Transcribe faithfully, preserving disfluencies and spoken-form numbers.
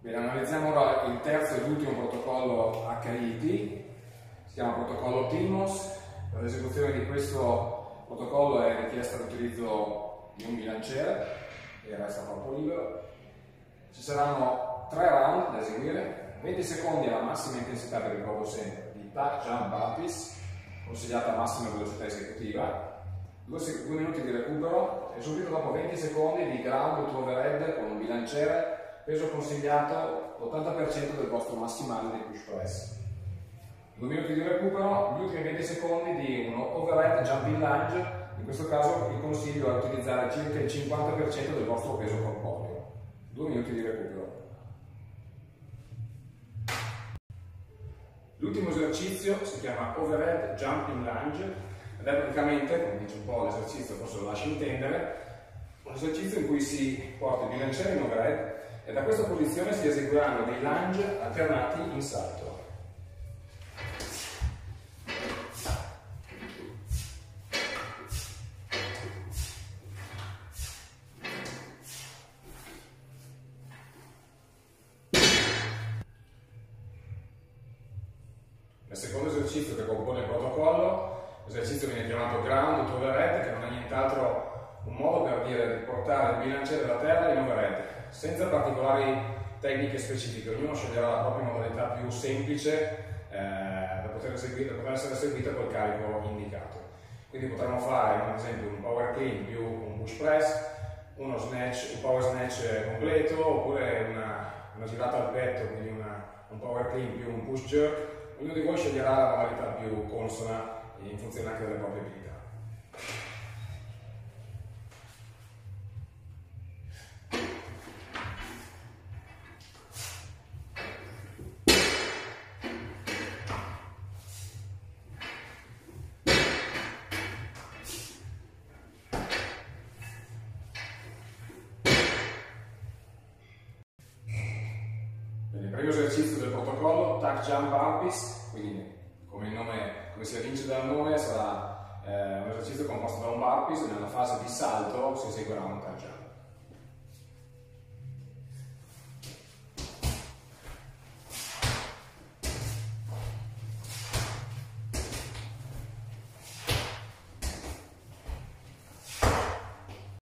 Bene, analizziamo ora il terzo ed ultimo protocollo H I T, si chiama protocollo TIMOS. Per l'esecuzione di questo protocollo è richiesta l'utilizzo di un bilanciere e resta troppo libero. Ci saranno tre round da eseguire, venti secondi alla massima intensità, vi ricordo sempre, di tac jump burpees, consigliata a massima velocità esecutiva, due minuti di recupero e subito dopo venti secondi di ground to overhead con un bilanciere, peso consigliato l'ottanta per cento del vostro massimale dei push press. due minuti di recupero, gli ultimi venti secondi di un overhead jumping lunge, in questo caso il consiglio è utilizzare circa il cinquanta per cento del vostro peso corporeo. due minuti di recupero. L'ultimo esercizio si chiama overhead jumping lunge ed è praticamente, come dice un po' l'esercizio, forse lo lascio intendere, un esercizio in cui si porta il bilanciere in overhead e da questa posizione si eseguiranno dei lunge alternati in salto. Nel secondo esercizio che compone il protocollo, l'esercizio viene chiamato ground to overhead, che non è nient'altro un modo per dire di portare il bilanciere dalla terra in overhead, senza particolari tecniche specifiche. Ognuno sceglierà la propria modalità più semplice eh, da, poter eseguire, da poter essere eseguita col carico indicato. Quindi potremmo fare ad esempio un power clean più un push press, uno snatch, un power snatch completo, oppure una, una girata al petto, quindi una, un power clean più un push jerk. Ognuno di voi sceglierà la modalità più consona in funzione anche delle proprie abilità. Il primo esercizio del protocollo, tac jump burpees, quindi come, il nome, come si evince dal nome sarà eh, un esercizio composto da un burpees e nella fase di salto si eseguirà un tac jump.